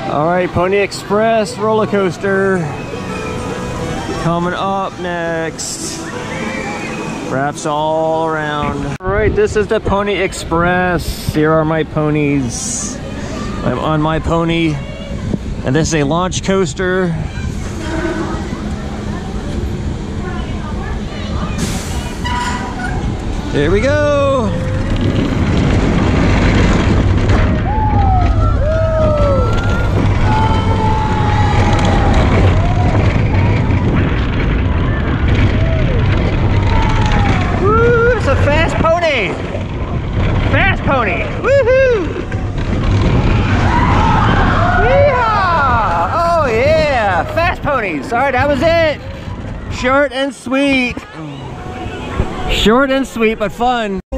All right, Pony Express roller coaster coming up next. Wraps all around. All right, this is the Pony Express. Here are my ponies. I'm on my pony, and this is a launch coaster. Here we go. A fast pony! Fast pony! Woohoo! Yeehaw! Oh yeah! Fast ponies! Alright, that was it! Short and sweet. Short and sweet, but fun.